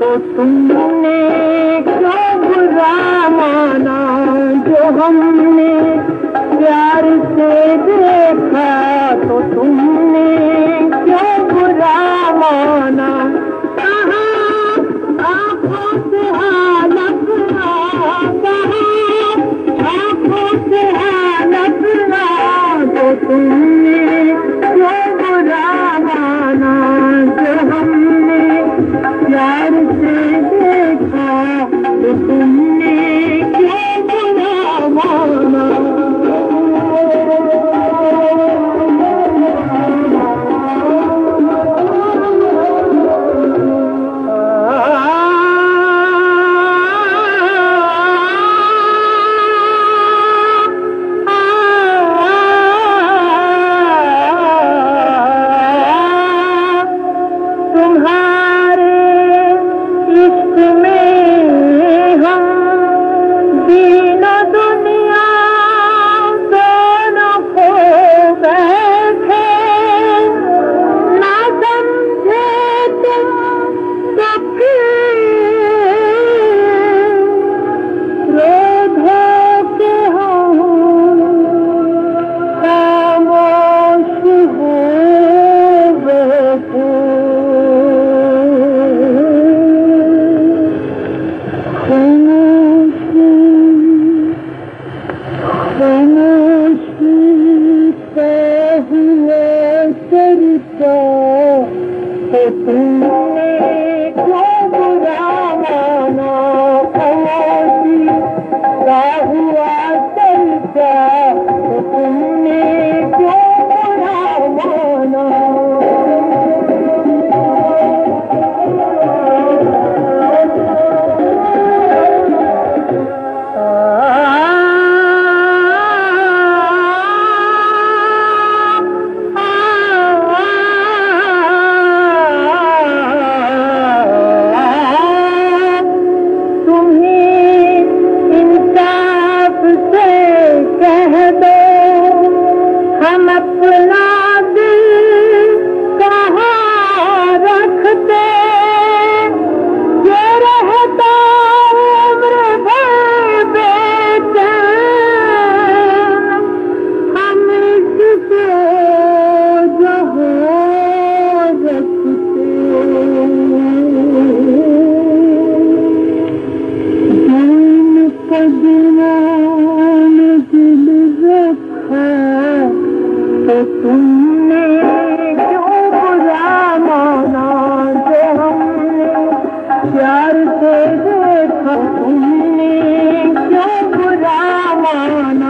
तुमने क्यों बुरा माना जो हमने प्यार से देखा, तो तुमने क्यों बुरा माना। कहाँ आँखों से हालत ना, कहाँ आँखों से हालत ना, तो तुमने क्यों बुरा माना जो हमने प्यार से देखा, तो तुमने क्यों बुरा माना। तुमने क्यों बुरा माना जो हमने प्यार से देखा, तुमने क्यों बुरा माना।